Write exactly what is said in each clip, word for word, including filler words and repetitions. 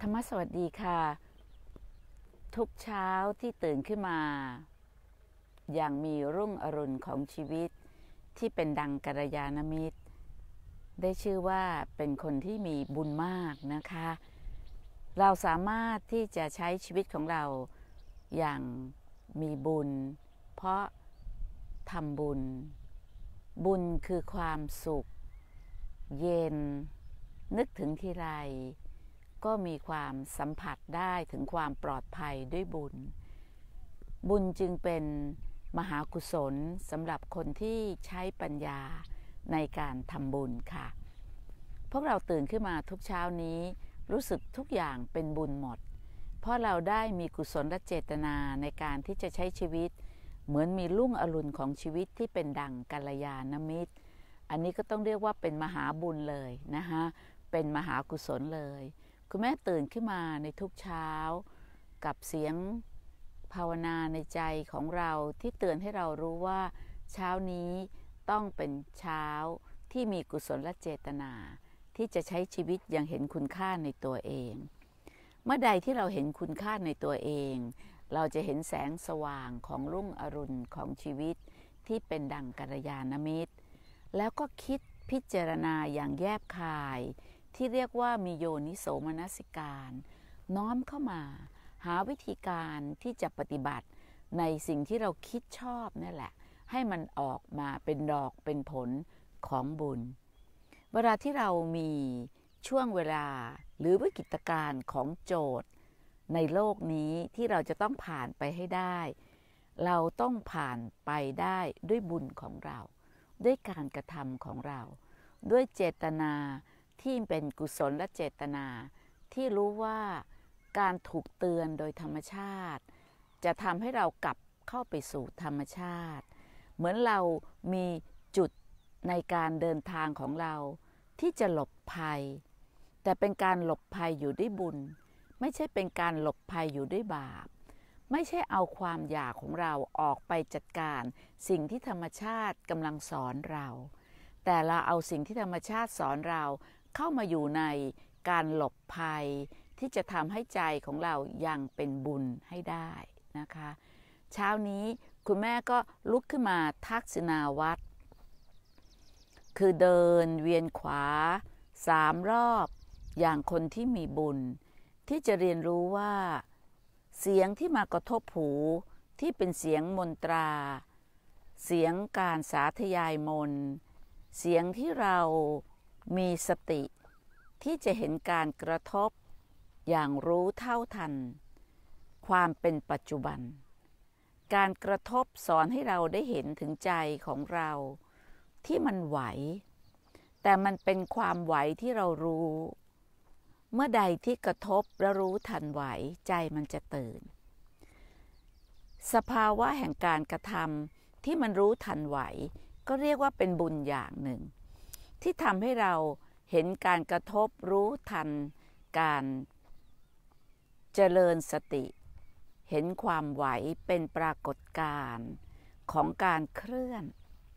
รรมสวัสดีค่ะทุกเช้าที่ตื่นขึ้นมาอย่างมีรุ่งอรุณของชีวิตที่เป็นดังกัลยาณมิตรได้ชื่อว่าเป็นคนที่มีบุญมากนะคะเราสามารถที่จะใช้ชีวิตของเราอย่างมีบุญเพราะทำบุญบุญคือความสุขเย็นนึกถึงทีไรก็มีความสัมผัสได้ถึงความปลอดภัยด้วยบุญบุญจึงเป็นมหากุศลสำหรับคนที่ใช้ปัญญาในการทำบุญค่ะพวกเราตื่นขึ้นมาทุกเช้านี้รู้สึกทุกอย่างเป็นบุญหมดเพราะเราได้มีกุศลและเจตนาในการที่จะใช้ชีวิตเหมือนมีรุ่งอรุณของชีวิตที่เป็นดั่งกัลยาณมิตรอันนี้ก็ต้องเรียกว่าเป็นมหาบุญเลยนะคะเป็นมหากุศลเลยคุณแม่ตื่นขึ้นมาในทุกเช้ากับเสียงภาวนาในใจของเราที่เตือนให้เรารู้ว่าเช้านี้ต้องเป็นเช้าที่มีกุศลและเจตนาที่จะใช้ชีวิตอย่างเห็นคุณค่าในตัวเองเมื่อใดที่เราเห็นคุณค่าในตัวเองเราจะเห็นแสงสว่างของรุ่งอรุณของชีวิตที่เป็นดั่งกัลยาณมิตรแล้วก็คิดพิจารณาอย่างแยบคายที่เรียกว่ามีโยนิโสมนสิการน้อมเข้ามาหาวิธีการที่จะปฏิบัติในสิ่งที่เราคิดชอบนั่นแหละให้มันออกมาเป็นดอกเป็นผลของบุญเวลาที่เรามีช่วงเวลาหรือวิกฤตการณ์ของโจทย์ในโลกนี้ที่เราจะต้องผ่านไปให้ได้เราต้องผ่านไปได้ด้วยบุญของเราด้วยการกระทำของเราด้วยเจตนาที่เป็นกุศลและเจตนาที่รู้ว่าการถูกเตือนโดยธรรมชาติจะทำให้เรากลับเข้าไปสู่ธรรมชาติเหมือนเรามีจุดในการเดินทางของเราที่จะหลบภัยแต่เป็นการหลบภัยอยู่ด้วยบุญไม่ใช่เป็นการหลบภัยอยู่ด้วยบาปไม่ใช่เอาความอยากของเราออกไปจัดการสิ่งที่ธรรมชาติกำลังสอนเราแต่เราเอาสิ่งที่ธรรมชาติสอนเราเข้ามาอยู่ในการหลบภัยที่จะทำให้ใจของเรายังเป็นบุญให้ได้นะคะเช้านี้คุณแม่ก็ลุกขึ้นมาทักษิณาวัตรคือเดินเวียนขวาสามรอบอย่างคนที่มีบุญที่จะเรียนรู้ว่าเสียงที่มากระทบหูที่เป็นเสียงมนตราเสียงการสาธยายมนต์เสียงที่เรามีสติที่จะเห็นการกระทบอย่างรู้เท่าทันความเป็นปัจจุบันการกระทบสอนให้เราได้เห็นถึงใจของเราที่มันไหวแต่มันเป็นความไหวที่เรารู้เมื่อใดที่กระทบและรู้ทันไหวใจมันจะตื่นสภาวะแห่งการกระทำที่มันรู้ทันไหวก็เรียกว่าเป็นบุญอย่างหนึ่งที่ทำให้เราเห็นการกระทบรู้ทันการเจริญสติเห็นความไหวเป็นปรากฏการณ์ของการเคลื่อน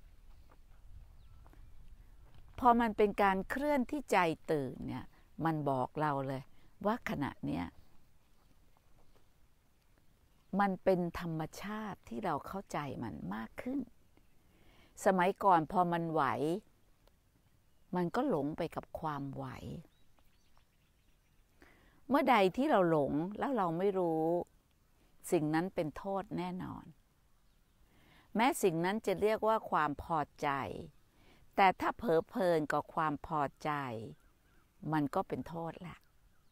พอมันเป็นการเคลื่อนที่ใจตื่นเนี่ยมันบอกเราเลยว่าขณะเนี้ยมันเป็นธรรมชาติที่เราเข้าใจมันมากขึ้นสมัยก่อนพอมันไหวมันก็หลงไปกับความไหวเมื่อใดที่เราหลงแล้วเราไม่รู้สิ่งนั้นเป็นโทษแน่นอนแม้สิ่งนั้นจะเรียกว่าความพอใจแต่ถ้าเผลอเพลินกับความพอใจมันก็เป็นโทษแหละ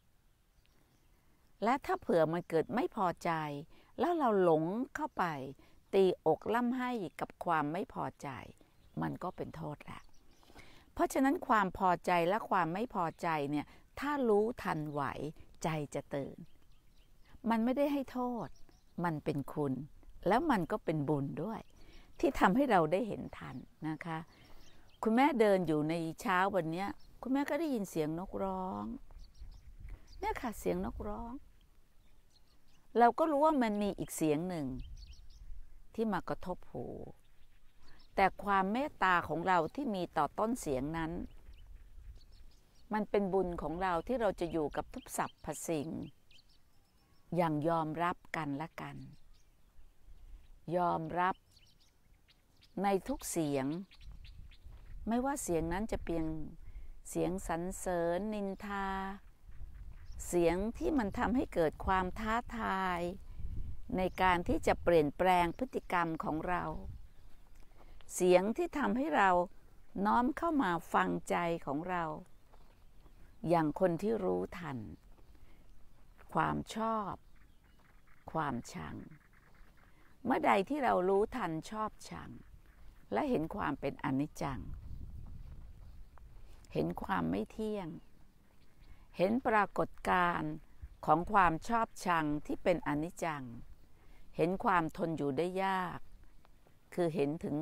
และถ้าเผื่อมันเกิดไม่พอใจแล้วเราหลงเข้าไปตีอกล่ำไห้กับความไม่พอใจมันก็เป็นโทษแหละเพราะฉะนั้นความพอใจและความไม่พอใจเนี่ยถ้ารู้ทันไหวใจจะตื่นมันไม่ได้ให้โทษมันเป็นคุณแล้วมันก็เป็นบุญด้วยที่ทำให้เราได้เห็นทันนะคะคุณแม่เดินอยู่ในเช้าวันนี้คุณแม่ก็ได้ยินเสียงนกร้องเนี่ยค่ะเสียงนกร้องเราก็รู้ว่ามันมีอีกเสียงหนึ่งที่มากระทบหูแต่ความเมตตาของเราที่มีต่อต้นเสียงนั้นมันเป็นบุญของเราที่เราจะอยู่กับทุกสรรพสิ่งอย่างยอมรับกันและกันยอมรับในทุกเสียงไม่ว่าเสียงนั้นจะเป็นเสียงสรรเสริญนินทาเสียงที่มันทำให้เกิดความท้าทายในการที่จะเปลี่ยนแปลงพฤติกรรมของเราเสียงที่ทำให้เราน้อมเข้ามาฟังใจของเราอย่างคนที่รู้ทันความชอบความชังเมื่อใดที่เรารู้ทันชอบชังและเห็นความเป็นอนิจจังเห็นความไม่เที่ยงเห็นปรากฏการณ์ของความชอบชังที่เป็นอนิจจังเห็นความทนอยู่ได้ยากคือเห็นถึง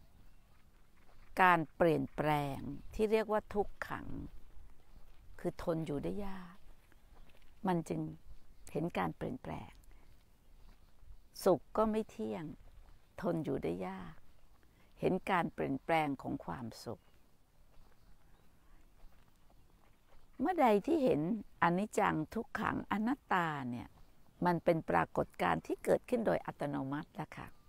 การเปลี่ยนแปลงที่เรียกว่าทุกขังคือทนอยู่ได้ยากมันจึงเห็นการเปลี่ยนแปลงสุขก็ไม่เที่ยงทนอยู่ได้ยากเห็นการเปลี่ยนแปลงของความสุขเมื่อใดที่เห็นอนิจจังทุกขังอนัตตาเนี่ยมันเป็นปรากฏการณ์ที่เกิดขึ้นโดยอัตโนมัติแล้วค่ะ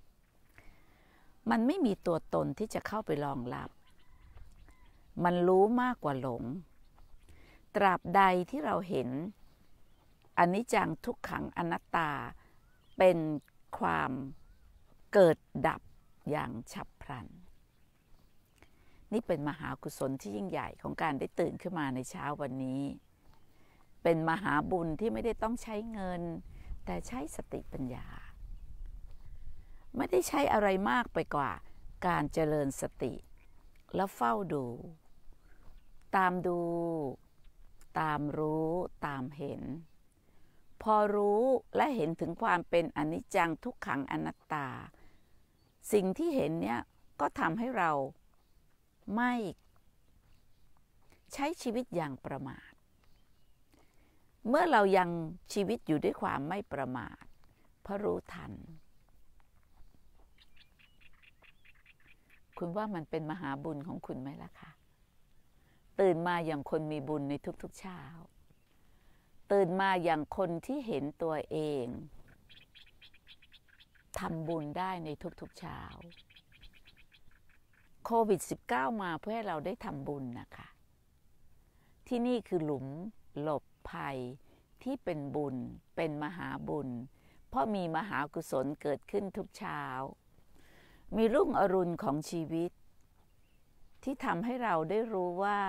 มันไม่มีตัวตนที่จะเข้าไปรองรับมันรู้มากกว่าหลงตราบใดที่เราเห็นอนิจจังทุกขังอนัตตาเป็นความเกิดดับอย่างฉับพลันนี่เป็นมหากุศลที่ยิ่งใหญ่ของการได้ตื่นขึ้นมาในเช้าวันนี้เป็นมหาบุญที่ไม่ได้ต้องใช้เงินแต่ใช้สติปัญญาไม่ได้ใช้อะไรมากไปกว่าการเจริญสติแล้วเฝ้าดูตามดูตามรู้ตามเห็นพอรู้และเห็นถึงความเป็นอนิจจังทุกขังอนัตตาสิ่งที่เห็นเนี่ยก็ทำให้เราไม่ใช้ชีวิตอย่างประมาทเมื่อเรายังชีวิตอยู่ด้วยความไม่ประมาทเพราะรู้ทันคุณว่ามันเป็นมหาบุญของคุณไหมล่ะคะตื่นมาอย่างคนมีบุญในทุกๆเช้าตื่นมาอย่างคนที่เห็นตัวเองทำบุญได้ในทุกๆเช้าโควิด สิบเก้า มาเพื่อให้เราได้ทำบุญนะคะที่นี่คือหลุมหลบภัยที่เป็นบุญเป็นมหาบุญเพราะมีมหากุศลเกิดขึ้นทุกเช้ามีรุ่งอรุณของชีวิตที่ทำให้เราได้รู้ว่า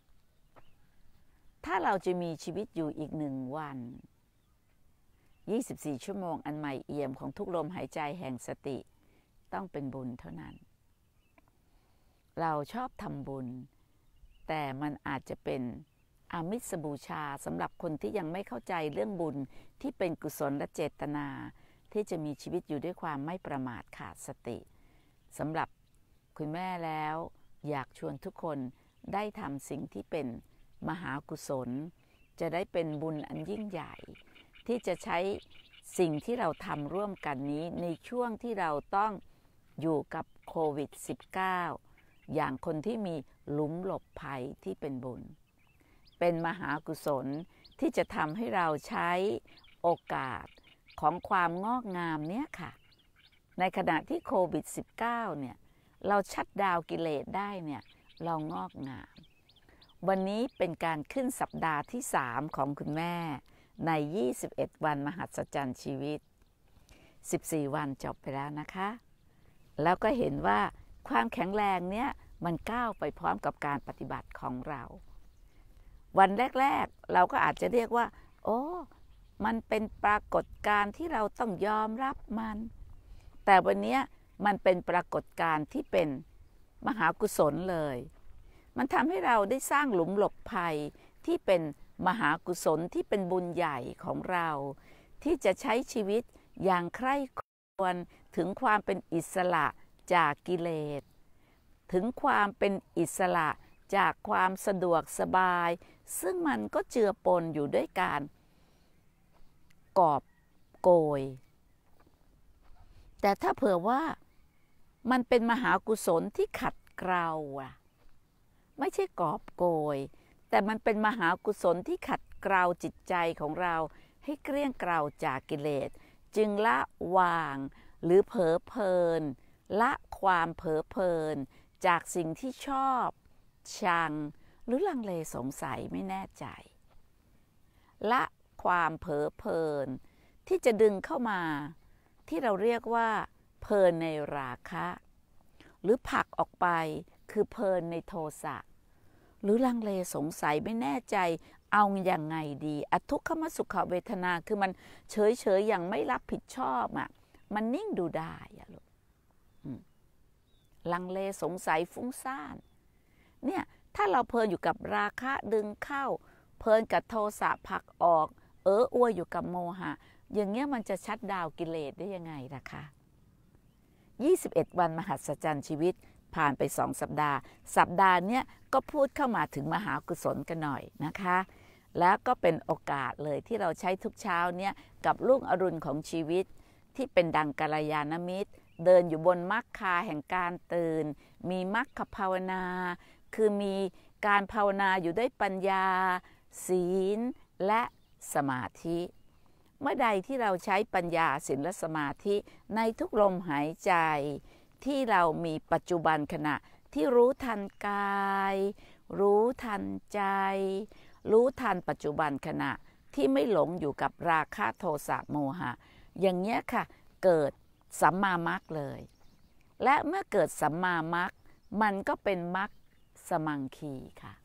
ถ้าเราจะมีชีวิตอยู่อีกหนึ่งวันยี่สิบสี่ชั่วโมงอันใหม่เอี่ยมของทุกลมหายใจแห่งสติต้องเป็นบุญเท่านั้นเราชอบทำบุญแต่มันอาจจะเป็นอามิสบูชาสำหรับคนที่ยังไม่เข้าใจเรื่องบุญที่เป็นกุศลและเจตนาที่จะมีชีวิตอยู่ด้วยความไม่ประมาทขาดสติสำหรับคุณแม่แล้วอยากชวนทุกคนได้ทำสิ่งที่เป็นมหากุศลจะได้เป็นบุญอันยิ่งใหญ่ที่จะใช้สิ่งที่เราทำร่วมกันนี้ในช่วงที่เราต้องอยู่กับโควิด สิบเก้า อย่างคนที่มีหลุมหลบภัยที่เป็นบุญเป็นมหากุศลที่จะทำให้เราใช้โอกาสของความงอกงามเนี้ยค่ะในขณะที่โควิด สิบเก้า เนี่ยเราชัตดาวน์กิเลสได้เนี่ยเรางอกงามวันนี้เป็นการขึ้นสัปดาห์ที่สามของคุณแม่ในยี่สิบเอ็ดวันมหัศจรรย์ชีวิตสิบสี่วันจบไปแล้วนะคะแล้วก็เห็นว่าความแข็งแรงเนี้ยมันก้าวไปพร้อมกับการปฏิบัติของเราวันแรกๆเราก็อาจจะเรียกว่าโอ้มันเป็นปรากฏการณ์ที่เราต้องยอมรับมันแต่วันนี้มันเป็นปรากฏการณ์ที่เป็นมหากุศลเลยมันทำให้เราได้สร้างหลุมหลบภัยที่เป็นมหากุศลที่เป็นบุญใหญ่ของเราที่จะใช้ชีวิตอย่างใคร่ครวญถึงความเป็นอิสระจากกิเลสถึงความเป็นอิสระจากความสะดวกสบายซึ่งมันก็เจือปนอยู่ด้วยการกอบโกยแต่ถ้าเผื่อว่ามันเป็นมหากุศลที่ขัดเกลาอะไม่ใช่กอบโกยแต่มันเป็นมหากุศลที่ขัดเกลาจิตใจของเราให้เกลี้ยงเกลาจากกิเลสจึงละวางหรือเผลอเพลินละความเผลอเพลินจากสิ่งที่ชอบชังหรือลังเลสงสัยไม่แน่ใจละความเผลอเพลินที่จะดึงเข้ามาที่เราเรียกว่าเพลินในราคะหรือผลักออกไปคือเพลินในโทสะหรือลังเลสงสัยไม่แน่ใจเอาอย่างไงดีอทุกขมสุขเวทนาคือมันเฉยเฉยอย่างไม่รับผิดชอบอ่ะมันนิ่งดูได้อะลูกลังเลสงสัยฟุ้งซ่านเนี่ยถ้าเราเพลินอยู่กับราคะดึงเข้าเพลินกับโทสะผลักออกเอออ้วยอยู่กับโมหะอย่างเงี้ยมันจะชัดดาวกิเลสได้ยังไงล่ะคะยี่สิบเอ็ดวันมหัศจรรย์ชีวิตผ่านไปสองสัปดาห์สัปดาห์เนี้ยก็พูดเข้ามาถึงมหากุศลกันหน่อยนะคะแล้วก็เป็นโอกาสเลยที่เราใช้ทุกเช้าเนี่ยกับรุ่งอรุณของชีวิตที่เป็นดังกัลยาณมิตรเดินอยู่บนมรรคาแห่งการตื่นมีมรรคภาวนาคือมีการภาวนาอยู่ด้วยปัญญาศีลและสมาธิเมื่อใดที่เราใช้ปัญญาศีลและสมาธิในทุกลมหายใจที่เรามีปัจจุบันขณะที่รู้ทันกายรู้ทันใจรู้ทันปัจจุบันขณะที่ไม่หลงอยู่กับราคะโทสะโมหะอย่างเงี้ยค่ะเกิดสัมมามรรคเลยและเมื่อเกิดสัมมามรรคมันก็เป็นมรรคสมังคีค่ะ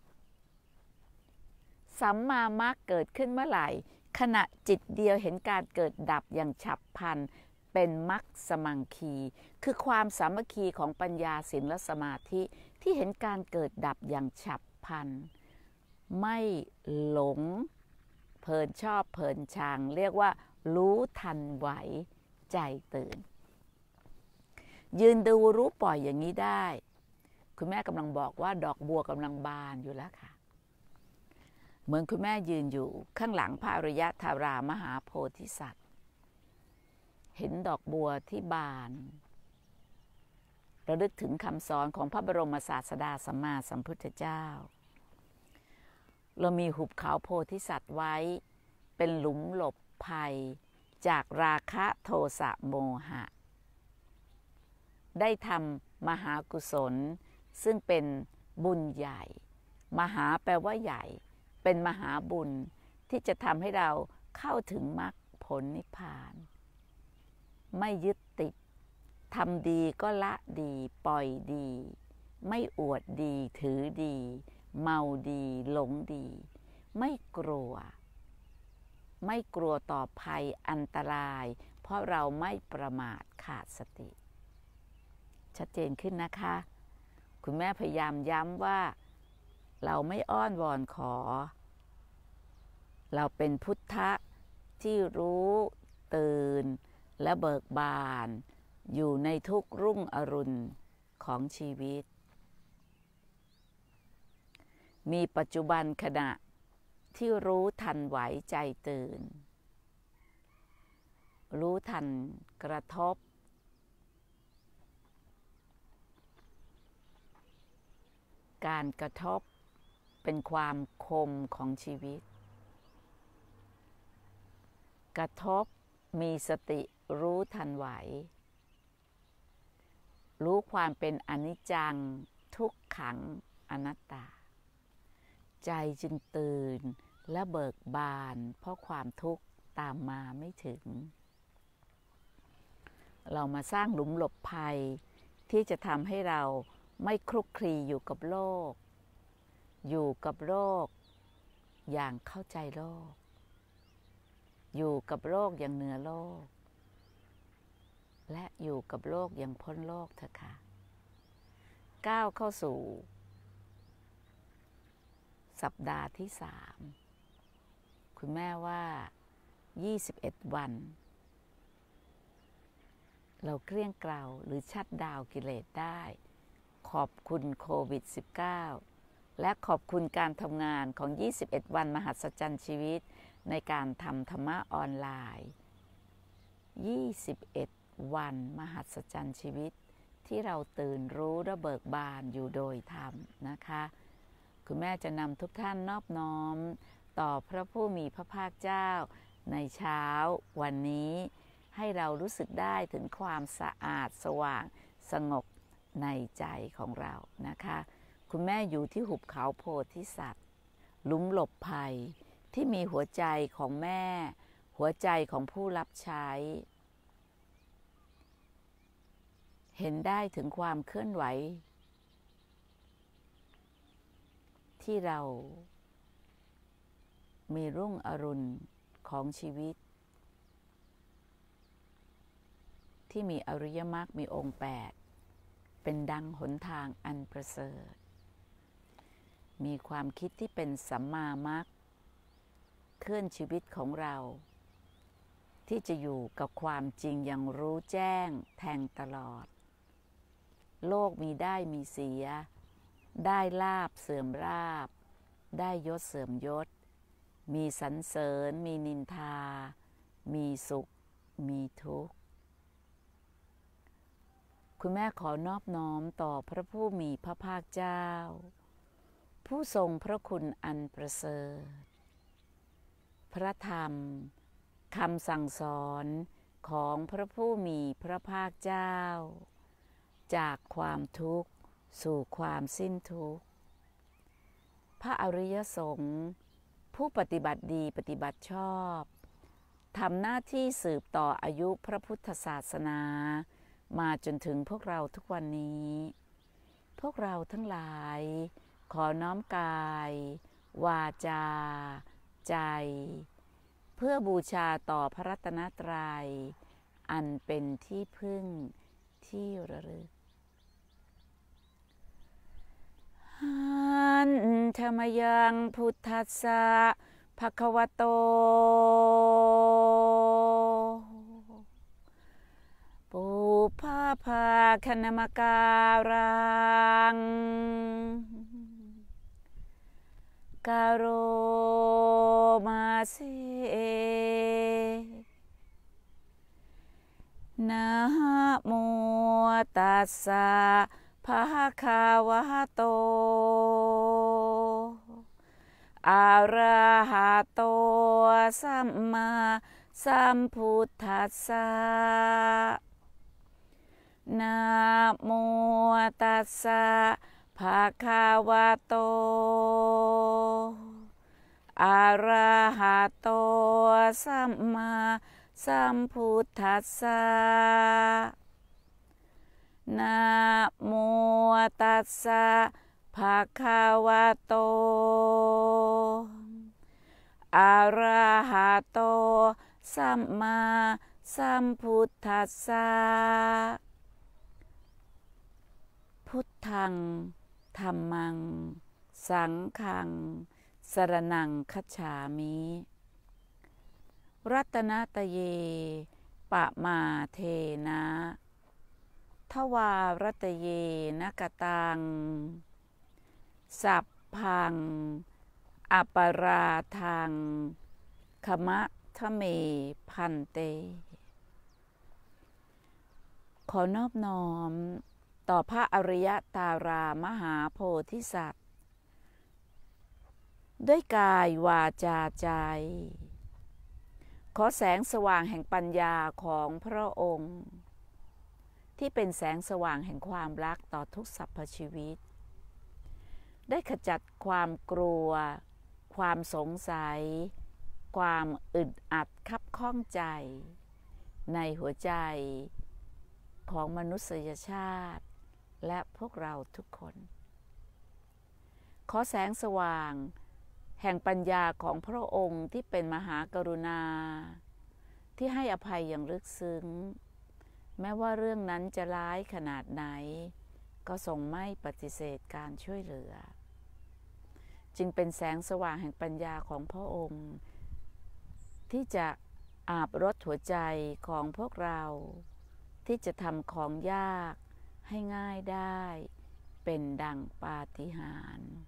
สัมมามรรคเกิดขึ้นเมื่อไหร่ขณะจิตเดียวเห็นการเกิดดับอย่างฉับพลันเป็นมรรคสมังคีคือความสามัคคีของปัญญาศีลและสมาธิที่เห็นการเกิดดับอย่างฉับพลันไม่หลงเพลินชอบเพลินชังเรียกว่ารู้ทันไหวใจตื่นยืนดูรู้ปล่อยอย่างนี้ได้คุณแม่กำลังบอกว่าดอกบัวกำลังบานอยู่แล้วค่ะเหมือนคุณแม่ยืนอยู่ข้างหลังพระอริยธารามหาโพธิสัตว์เห็นดอกบัวที่บานระลึกถึงคำสอนของพระบรมศาสดาสัมมาสัมพุทธเจ้าเรามีหุบเขาโพธิสัตว์ไว้เป็นหลุมหลบภัยจากราคะโทสะโมหะได้ทำมหากุศลซึ่งเป็นบุญใหญ่มหาแปลว่าใหญ่เป็นมหาบุญที่จะทำให้เราเข้าถึงมรรคผลนิพพานไม่ยึดติดทำดีก็ละดีปล่อยดีไม่อวดดีถือดีเมาดีหลงดีไม่กลัวไม่กลัวต่อภัยอันตรายเพราะเราไม่ประมาทขาดสติชัดเจนขึ้นนะคะคุณแม่พยายามย้ำว่าเราไม่อ้อนวอนขอเราเป็นพุทธะที่รู้ตื่นและเบิกบานอยู่ในทุกรุ่งอรุณของชีวิตมีปัจจุบันขณะที่รู้ทันไหวใจตื่นรู้ทันกระทบการกระทบเป็นความคมของชีวิตกระทบมีสติรู้ทันไหวรู้ความเป็นอนิจจังทุกขังอนัตตาใจจึงตื่นและเบิกบานเพราะความทุกข์ตามมาไม่ถึงเรามาสร้างหลุมหลบภัยที่จะทำให้เราไม่คลุกคลีอยู่กับโลกอยู่กับโลกอย่างเข้าใจโลกอยู่กับโลกอย่างเหนือโลกและอยู่กับโลกอย่างพ้นโลกเถอะค่ะก้าวเข้าสู่สัปดาห์ที่สามคุณแม่ว่ายี่สิบเอ็ดวันเราเกลี้ยงเกลาหรือชัดดาวกิเลสได้ขอบคุณโควิด สิบเก้า และขอบคุณการทำงานของยี่สิบเอ็ดวันมหัศจรรย์ชีวิตในการทำธรรมะออนไลน์ยี่สิบเอ็ดวันมหัศจรรย์ชีวิตที่เราตื่นรู้และเบิกบานอยู่โดยธรรมนะคะคุณแม่จะนำทุกท่านนอบน้อมต่อพระผู้มีพระภาคเจ้าในเช้าวันนี้ให้เรารู้สึกได้ถึงความสะอาดสว่างสงบในใจของเรานะคะคุณแม่อยู่ที่หุบเขาโพธิสัตว์หลุมหลบภัยที่มีหัวใจของแม่หัวใจของผู้รับใช้เห็นได้ถึงความเคลื่อนไหวที่เรามีรุ่งอรุณของชีวิตที่มีอริยมรรคมีองค์แปดเป็นดังหนทางอันประเสริฐมีความคิดที่เป็นสัมมามรรคเคลื่อนชีวิตของเราที่จะอยู่กับความจริงอย่างรู้แจ้งแทงตลอดโลกมีได้มีเสียได้ลาภเสื่อมลาภได้ยศเสื่อมยศมีสรรเสริญมีนินทามีสุขมีทุกข์คุณแม่ขอนอบน้อมต่อพระผู้มีพระภาคเจ้าผู้ทรงพระคุณอันประเสริฐพระธรรมคำสั่งสอนของพระผู้มีพระภาคเจ้าจากความทุกข์สู่ความสิ้นทุกข์พระอริยสงฆ์ผู้ปฏิบัติดีปฏิบัติชอบทำหน้าที่สืบต่ออายุพระพุทธศาสนามาจนถึงพวกเราทุกวันนี้พวกเราทั้งหลายขอน้อมกายวาจาใจเพื่อบูชาต่อพระรัตนตรัยอันเป็นที่พึ่งที่ระลึกหันธรรมยังพุทธัสสะภควโตปุพพาภาคณมการังกาโรมาเสนะโมตัสสะภะคะวะโตอะระหะโตสัมมาสัมพุทธัสสะนะโมตัสสะภะคะวะโตอะระหะโตสัมมาสัมพุทธัสสะนะโมตัสสะภะคะวะโตอะระหะโตสัมมาสัมพุทธัสสะพุทธังธัมมังสังฆังสรณังคัจฉามิรัตนะตเยปะมาเทนะทวารัตเยนะกตังสัพพังอปราทังขมะทะเมพันเตขอนอบน้อมต่อพระอริยตารามหาโพธิสัตว์ด้วยกายวาจาใจขอแสงสว่างแห่งปัญญาของพระองค์ที่เป็นแสงสว่างแห่งความรักต่อทุกสรรพชีวิตได้ขจัดความกลัวความสงสัยความอึดอัดคับข้องใจในหัวใจของมนุษยชาติและพวกเราทุกคนขอแสงสว่างแห่งปัญญาของพระองค์ที่เป็นมหากรุณาที่ให้อภัยอย่างลึกซึ้งแม้ว่าเรื่องนั้นจะร้ายขนาดไหนก็ทรงไม่ปฏิเสธการช่วยเหลือจึงเป็นแสงสว่างแห่งปัญญาของพระองค์ที่จะอาบรถหัวใจของพวกเราที่จะทำของยากให้ง่ายได้เป็นดังปาฏิหาริย์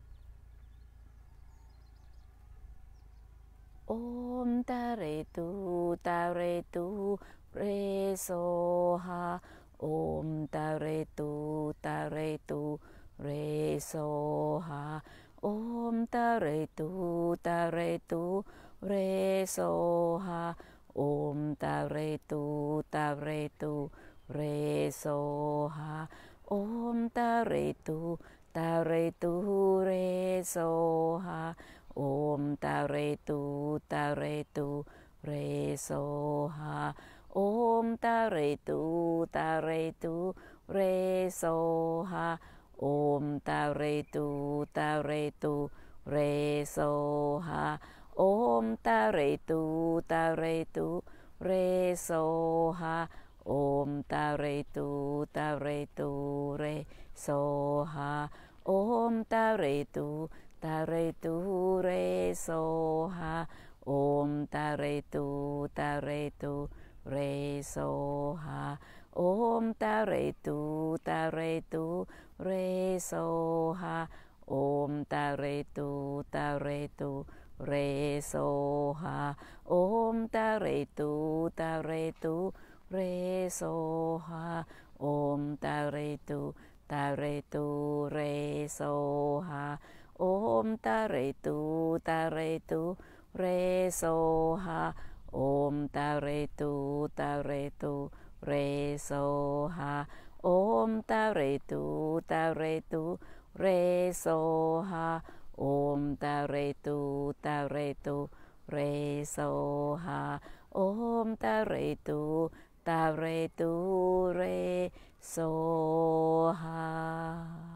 โอมตะเรตูตะเรตูเรโซฮาโอมตะเรตูตะเรตูเรโซฮาโอมตะเรตุตะเรตุเรโซฮาโอมตะเรตุตะเรตุเรโซฮาโอมตะเรตุตะเรตุเรโซฮาโอมตะเรตุตะเรตุเรโซฮาโอมตะเรตุตะเรตุเรโซฮาโอมตะเรตุตะเรตุเรโซฮาโอมตะเรตุตะเรตุเรโซฮาโอมตะเรตุตะเรตุเรโซฮาโอมตะเรตุตะเรตุเรโซฮาโอมตะเรตุตะเรตุเรโซฮาโอมตะเรตุตะเรตุเรโซฮาโอมตะเรตุตะเรตุเรโซฮาโอมตะเรตุตะเรตุเรโซฮาโอมตะเรตุตะเรตุเรโซฮาโอมตะเรตุตะเรตุเรโซฮาโอมตะเรตุตะเรตุเรโซฮาโอมตะเรตุตะเรตุเรโซฮาโอมตะเรตุตะเรตุเรโซฮาโอมตะเรตุตะเรตุเรโซฮา